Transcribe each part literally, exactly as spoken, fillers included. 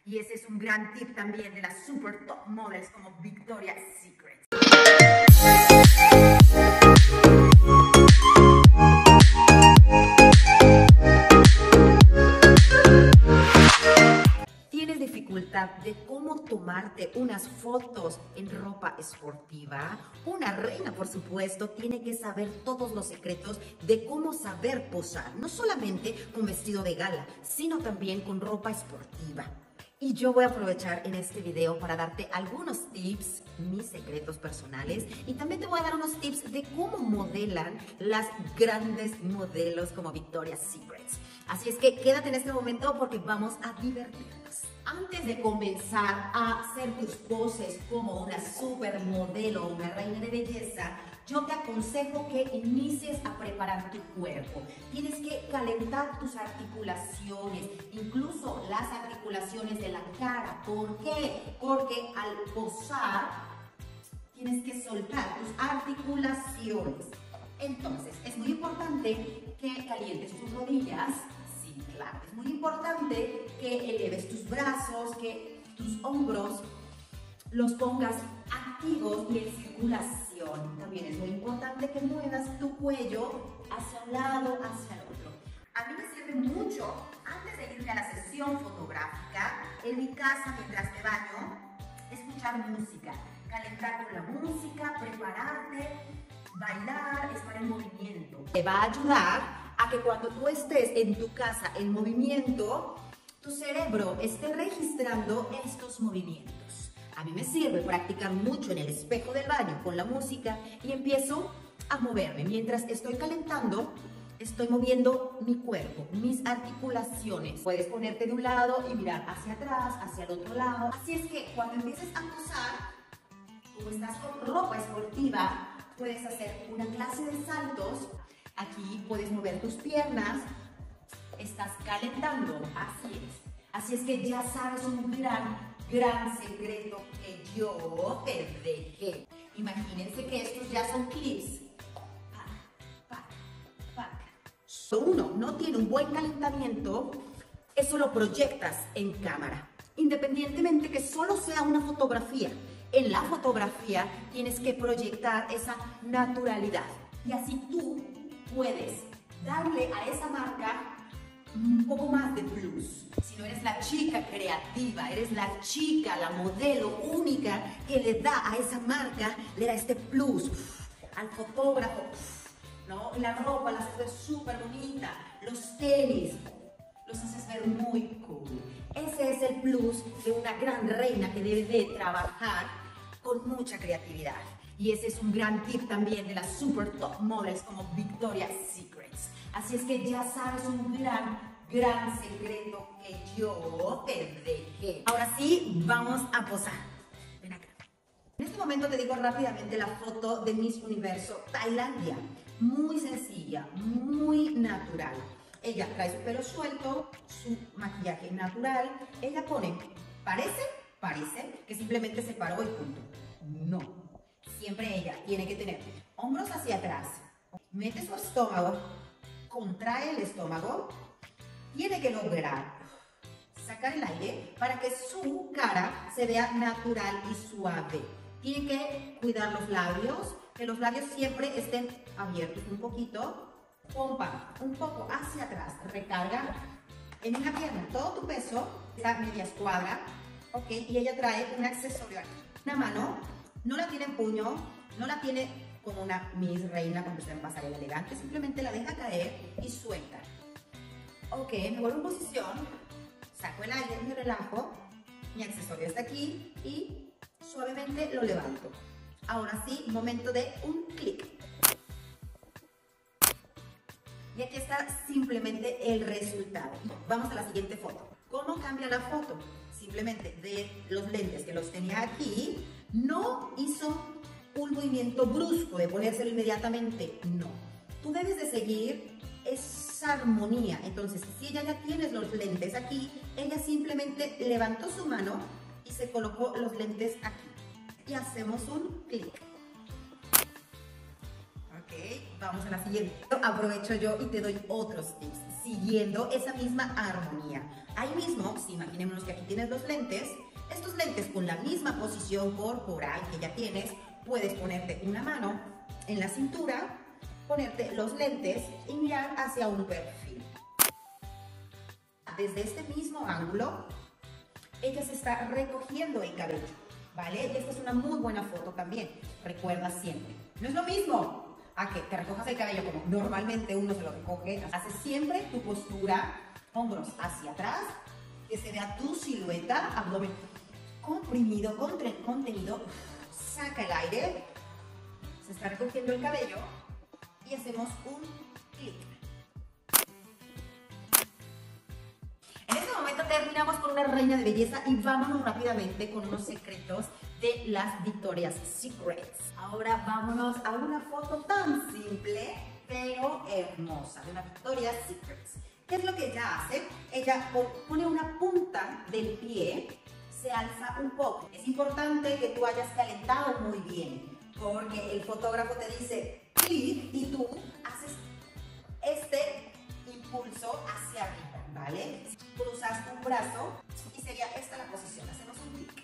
Y ese es un gran tip también de las super top models como Victoria's Secret. ¿Tienes dificultad de cómo tomarte unas fotos en ropa esportiva? Una reina, por supuesto, tiene que saber todos los secretos de cómo saber posar, no solamente con vestido de gala, sino también con ropa esportiva. Y yo voy a aprovechar en este video para darte algunos tips, mis secretos personales, y también te voy a dar unos tips de cómo modelan las grandes modelos como Victoria's Secret. Así es que quédate en este momento porque vamos a divertirnos. Antes de comenzar a hacer tus poses como una supermodelo o una reina de belleza, yo te aconsejo que inicies a preparar tu cuerpo. Tienes que calentar tus articulaciones, incluso las articulaciones de la cara. ¿Por qué? Porque al posar tienes que soltar tus articulaciones. Entonces, es muy importante que calientes tus rodillas. Sí, claro, es muy importante que eleves tus brazos, que tus hombros los pongas activos y en circulación. También es muy importante que muevas tu cuello hacia un lado, hacia el otro. A mí me sirve mucho, antes de irme a la sesión fotográfica, en mi casa mientras me baño, escuchar música, calentar con la música, prepararte, bailar, estar en movimiento. Te va a ayudar a que cuando tú estés en tu casa en movimiento, tu cerebro esté registrando estos movimientos. A mí me sirve practicar mucho en el espejo del baño con la música y empiezo a moverme. Mientras estoy calentando, estoy moviendo mi cuerpo, mis articulaciones. Puedes ponerte de un lado y mirar hacia atrás, hacia el otro lado. Así es que cuando empieces a posar, como estás con ropa esportiva, puedes hacer una clase de saltos. Aquí puedes mover tus piernas. Estás calentando, así es. Así es que ya sabes un gran gran secreto que yo te dejé. Imagínense que estos ya son clips. Pac, pac, pac. Si uno no tiene un buen calentamiento, eso lo proyectas en cámara. Independientemente que solo sea una fotografía, en la fotografía tienes que proyectar esa naturalidad. Y así tú puedes darle a esa marca un poco más de plus. Si no eres la chica creativa, eres la chica, la modelo única que le da a esa marca, le da este plus al fotógrafo, ¿no? La ropa la haces ver súper bonita, los tenis los haces ver muy cool. Ese es el plus de una gran reina que debe de trabajar con mucha creatividad. Y ese es un gran tip también de las super top models como Victoria's Secret. Así es que ya sabes un gran, gran secreto que yo te dejé. Ahora sí, vamos a posar. Ven acá. En este momento te digo rápidamente la foto de Miss Universo Tailandia. Muy sencilla, muy natural. Ella trae su pelo suelto, su maquillaje natural. Ella pone, parece, parece que simplemente se paró y punto. No. Siempre ella tiene que tener hombros hacia atrás. Mete su estómago. Contrae el estómago, tiene que lograr sacar el aire para que su cara se vea natural y suave. Tiene que cuidar los labios, que los labios siempre estén abiertos un poquito. Pompa un poco hacia atrás, recarga en una pierna todo tu peso, esa media escuadra, ok, y ella trae un accesorio aquí. Una mano, no la tiene en puño, no la tiene como una Miss Reina cuando está en pasarela elegante, simplemente la deja caer y suelta. Ok, me vuelvo en posición, saco el aire, me relajo, mi accesorio está aquí y suavemente lo levanto. Ahora sí, momento de un clic. Y aquí está simplemente el resultado. Vamos a la siguiente foto. ¿Cómo cambia la foto? Simplemente de los lentes que los tenía aquí, no hizo un movimiento brusco de ponérselo inmediatamente, no. Tú debes de seguir esa armonía. Entonces, si ella ya tiene los lentes aquí, ella simplemente levantó su mano y se colocó los lentes aquí. Y hacemos un clic. Ok, vamos a la siguiente. Aprovecho yo y te doy otros tips, siguiendo esa misma armonía. Ahí mismo, si imaginémonos que aquí tienes los lentes, estos lentes con la misma posición corporal que ya tienes, puedes ponerte una mano en la cintura, ponerte los lentes y mirar hacia un perfil. Desde este mismo ángulo, ella se está recogiendo el cabello, ¿vale? Y esta es una muy buena foto también. Recuerda siempre, no es lo mismo a que te recojas el cabello como normalmente uno se lo recoge. Haces siempre tu postura, hombros hacia atrás, que se vea tu silueta, abdomen comprimido, contenido. Saca el aire, se está recogiendo el cabello y hacemos un clic. En este momento terminamos con una reina de belleza y vámonos rápidamente con unos secretos de las Victoria's Secrets. Ahora vámonos a una foto tan simple pero hermosa de una Victoria's Secrets. ¿Qué es lo que ella hace? Ella pone una punta del pie, se alza un poco. Es importante que tú hayas calentado muy bien, porque el fotógrafo te dice clic y tú haces este impulso hacia arriba, ¿vale? Cruzas un brazo y sería esta la posición. Hacemos un clic.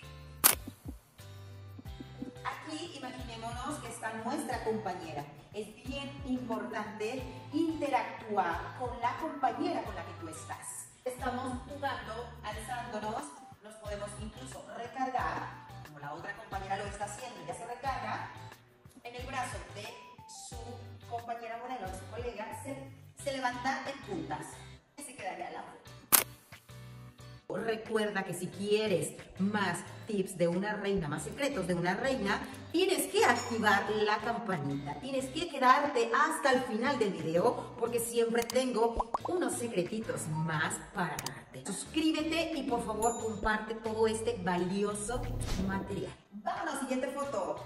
Aquí imaginémonos que está nuestra compañera. Es bien importante interactuar con la compañera con la que tú estás. Estamos jugando, alzándonos, nos podemos incluso recargar, como la otra compañera lo está haciendo, ya se recarga, en el brazo de su compañera modelo, de su colega, se, se levanta en puntas y se quedaría la foto. Recuerda que si quieres más tips de una reina, más secretos de una reina, tienes que activar la campanita, tienes que quedarte hasta el final del video porque siempre tengo unos secretitos más para darte. Suscríbete y por favor comparte todo este valioso material. Vamos a la siguiente foto.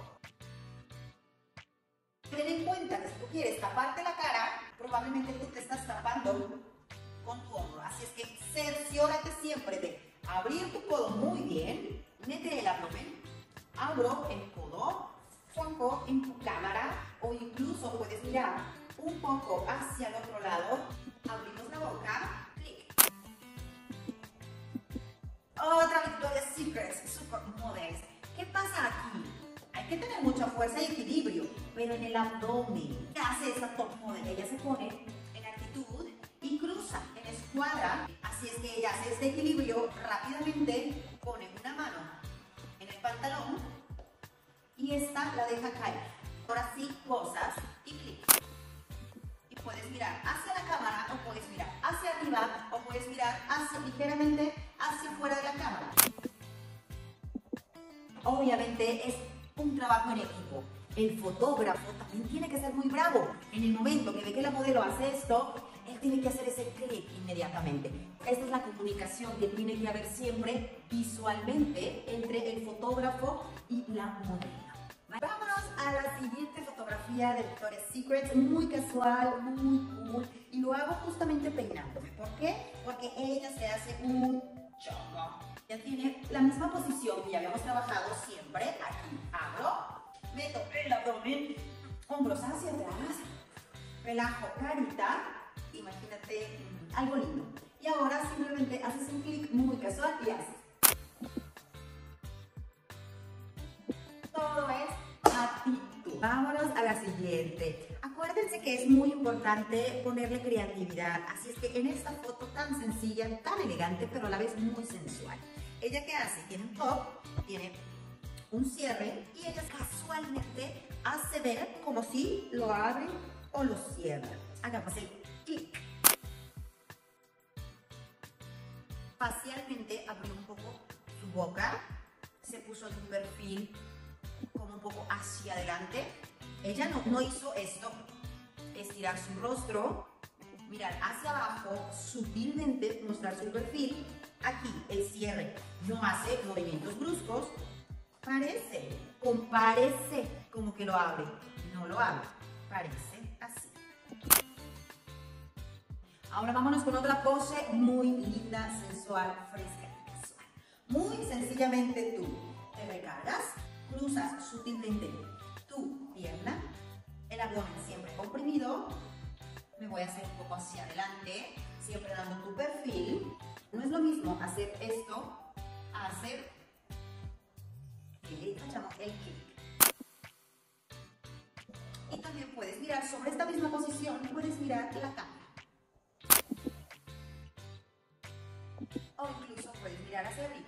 Ten en cuenta que si tú quieres taparte la cara, probablemente tú te estás tapando con tu hombro. Así es que cerciórate siempre de abrir tu codo muy bien, mete el abdomen, abro el codo, foco en tu cámara o incluso puedes mirar un poco hacia el otro lado, abrimos la boca, clic. Otra Victoria's Secrets, Supermodels. ¿Qué pasa aquí? Hay que tener mucha fuerza y equilibrio, pero en el abdomen. ¿Qué hace esta top model? Ella se pone en actitud y cruza en escuadra, así es que ella hace este equilibrio rápidamente, pone una mano en el pantalón y esta la deja caer. Ahora sí, posas y clic. Y puedes mirar hacia la cámara o puedes mirar hacia arriba o puedes mirar hacia, ligeramente hacia fuera de la cámara. Obviamente es un trabajo en equipo. El fotógrafo también tiene que ser muy bravo. En el momento que ve que la modelo hace esto, él tiene que hacer ese clic inmediatamente. Esta es la comunicación que tiene que haber siempre visualmente entre el fotógrafo y la modelo. Vámonos a la siguiente fotografía de Victoria's Secret, muy casual, muy cool, y lo hago justamente peinándome. ¿Por qué? Porque ella se hace un chongo. Ya tiene la misma posición que ya habíamos trabajado siempre. Aquí abro, meto el abdomen, hombros hacia atrás, relajo carita, imagínate algo lindo. Y ahora simplemente haces un clic muy casual y haces. Todo es actitud. Vámonos a la siguiente. Acuérdense que es muy importante ponerle creatividad, así es que en esta foto tan sencilla, tan elegante, pero a la vez muy sensual. ¿Ella qué hace? Tiene un top, tiene un cierre y ella casualmente hace ver como si lo abre o lo cierra. Hagamos el clic. Facialmente abrió un poco su boca, se puso en un perfil como un poco hacia adelante. Ella no, no hizo esto, estirar su rostro, mirar hacia abajo, sutilmente mostrar su perfil. Aquí el cierre no hace movimientos bruscos, parece, comparece como que lo abre, no lo abre, parece así. Ahora vámonos con otra pose muy linda, sensual, fresca y casual. Muy sencillamente tú te recargas, cruzas sutilmente tu pierna, el el abdomen siempre comprimido. Me voy a hacer un poco hacia adelante, siempre dando tu perfil. No es lo mismo hacer esto a hacer que le echamos el kick. Y también puedes mirar sobre esta misma posición, puedes mirar la cámara. O incluso puedes mirar hacia arriba.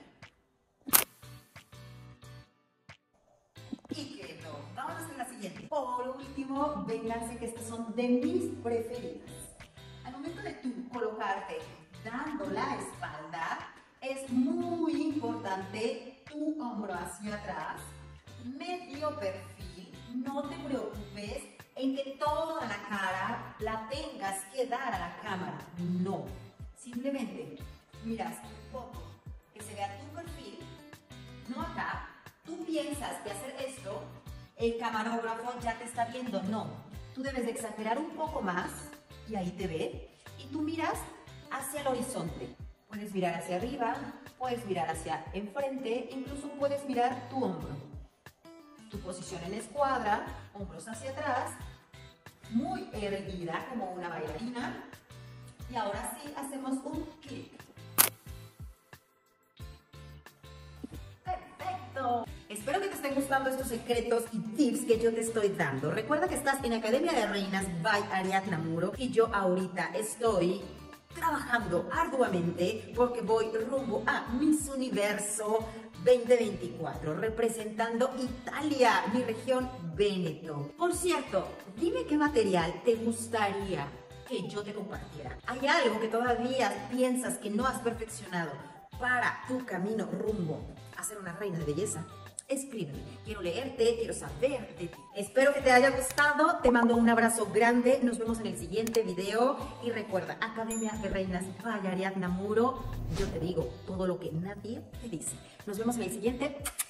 Y quedó. Vamos a hacer la siguiente. Por último, vénganse que estas son de mis preferidas. Al momento de tú colocarte dando la espalda, es muy importante tu hombro hacia atrás, medio perfil. No te preocupes en que toda la cara la tengas que dar a la cámara. No. Simplemente miras un poco que se vea tu perfil, no acá. Tú piensas que hacer esto, el camarógrafo ya te está viendo. No, tú debes de exagerar un poco más y ahí te ve. Y tú miras hacia el horizonte. Puedes mirar hacia arriba, puedes mirar hacia enfrente, incluso puedes mirar tu hombro. Tu posición en escuadra, hombros hacia atrás, muy erguida como una bailarina. Y ahora sí hacemos un clic. ¡Perfecto! Espero que te estén gustando estos secretos y tips que yo te estoy dando. Recuerda que estás en Academia de Reinas by Ariadna Muro y yo ahorita estoy trabajando arduamente porque voy rumbo a Miss Universo veinte veinticuatro, representando Italia, mi región Véneto. Por cierto, dime qué material te gustaría que yo te compartiera. ¿Hay algo que todavía piensas que no has perfeccionado para tu camino rumbo a ser una reina de belleza? Escríbeme, quiero leerte, quiero saber de ti. Espero que te haya gustado, te mando un abrazo grande, nos vemos en el siguiente video y recuerda, Academia de Reinas by Ariadna Muro, yo te digo todo lo que nadie te dice. Nos vemos en el siguiente.